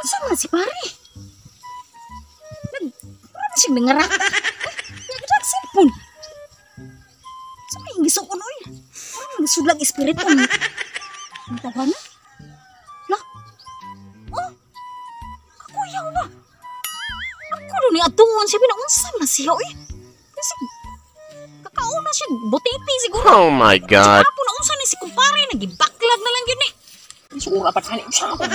Sama si pare. Nag sing denger ako. Ya kita cellphone. Sama yang gisukon oy. Sudlag spirit on. Ang tawa na. Lah. Oh. Ako yaw ba? Ako do ni atuon siya pinaunsa na siya oy. Kasi kakauna siya botiti siguro. Oh my God. Apo na unsa ni si kumpare nagibaklag na lang yun eh. Siguro apat ani usa ako.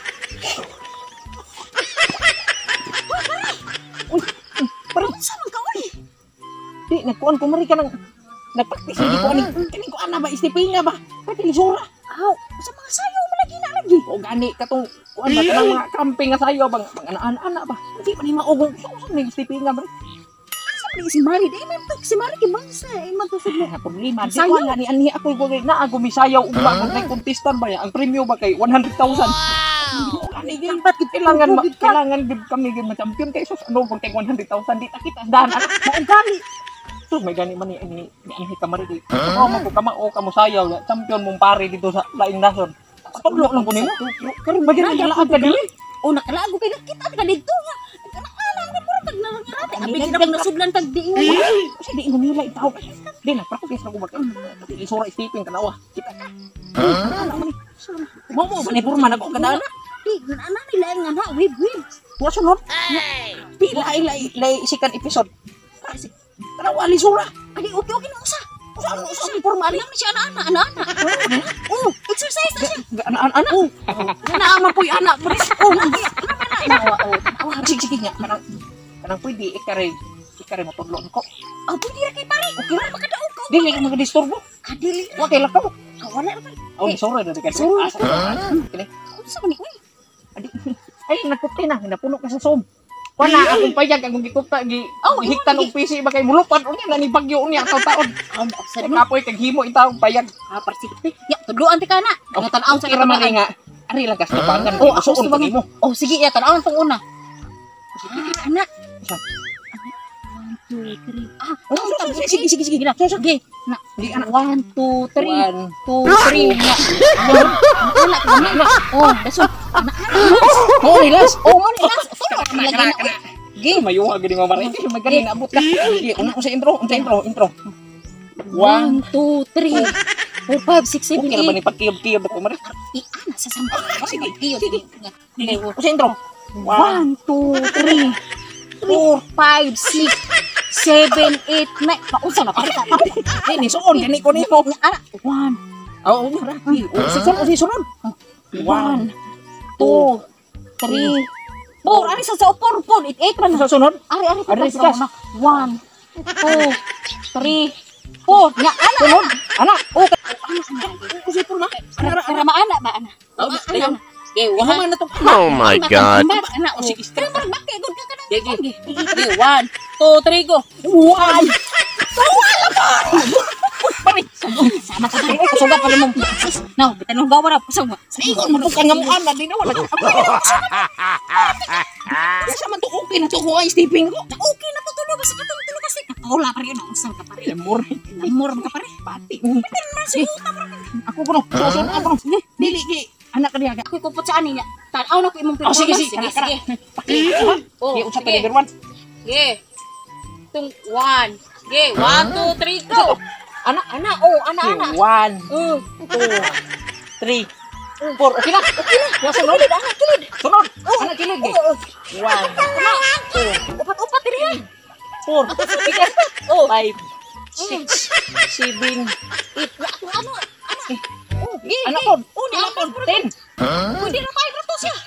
Parang unsa man ka oy. Di nagkuan ko mari ka nang nagpraktis hindi ko ani ko ana ba istipinga ba? Pati lisura. Aw, sa mga sayaw mo lagi na lagi. O gani katong kuan ba kanang mga camping nga sayo bang ana ba? Hindi pa ni maugong sa ni istipinga ba? Si Mari, di man si Mari kibangsa eh matusod mo. Ay, problema di ko nga ni anhi ako ko na ako misayaw ugma kung may contestant ba ya ang premyo ba kay 100,000. Ani gyud pat kailangan gid kami gid ma-champion kay sus ano kung kay 100,000 di ta kita dahan ana mao gani. Sus may gani man ni anhi kamari di. Ako man ko kamo sayaw champion mong pare dito sa laing nason. Patulog lang ko nimo. Karon ba gyud nalaag ka dili? O nakalaag ko kay nakita ka dito nga. Kanang ka puro tag narangirate. Abi kita nasudlan tag di mo. Kasi di mo nila itaw. Di na practice ako ba? Di isura istipin kanawa. Kita ka. Mo ni purman ako kadana. Di ana nila nga na wib. Wa sunod. Pila ilay sikan episode. Kanawa lisura. Adi okay na usa. Usa ni purman Alam siya ana. Oh, exercise na siya. Anak. Naaman po yung anak. Oh, sige nga. Kanang pwede, ikare mo tudlon ko. Oh, pwede ra kay pare. Okay ra makadaog ko. Dili ka magadisturbo. Kadili. Wa kay lakaw. Wala ra man. Oh, sorry na kay. Sorry. Kini. Unsa man ni uy? Ay, nagkuti na. Napuno ka sa som. Wala akong payag akong gikuta hiktan og PC ba kay mulupan unya na ni bagyo unya taon. Sa Kapoy kag himo itaw payag. Parsipe. Ya, tudloan ti kana. Ang tan-aw sa Kira man nga. Ari lang kas tabangan. Oh, ako suon sa mo. Oh, sige ya, tan-awan tong una. Anak. 1 2 3. Sige. Gina. Sige. Na. Di anak 1 2 3. 1 2 3. Anak. Oh, daso. Mo relax. Oh, mo relax. Gi mayuha gid mo mare. Magani na abot ka. Gi una ko sa intro. 1 2 3 4 5 6 7 Okay ba ni pagkiyab-kiyab ako mare? Ana sa sama. Sige. Sa intro. 1 2 3 4 5 6 7 8 9. Pausa na pare. Ni suon gani ko nimo. Ana. 1 Oh, mara. Sunod. 1 2 3 4. Ari sa upor. 8 man. Sa sunod. Ari sa 1 2 3 4. Ya, Sunod. Anak. Oh, kasi po na. Para maana ba ana? Ayun. Okay, Wala man na to. Oh my God. Ana, o sige, Pero parang bakit good ka na. Sige. 1 2 3 go. 1. Pare. Sama ka tayo. Sugat pa rin mong. Now, bitan mong gawa na. Pasang mo. Sa ingon mo ka nga mo ana di na wala. Sa man to okay na to ko ay stepping ko. Okay na to tulo. Basta ka tulo kasi. Wala pa rin yun. Usang ka pa rin. Lemur. Lamor ka pa rin. Pati. Bitan mo sa uta pa rin. Ako ko no. Susun ako no. Dili ki. Anak ka diha. Ako'y kupot sa ani niya. Tanaw na ko imong Oh, sige. Sige. Oh, di usap pa number 1. Sige. Tung 1. Sige. 1 2 3 go. Ana. 1 2 3 4. Okay na. Ya sunod. Sunod. Anak kilid gi. 1 2 Upat-upat diri yan. 4 5 6 7 8. Ano? anak ko. Anak ko 10. Pwede na tayo rato siya.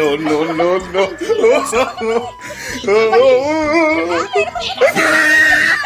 No.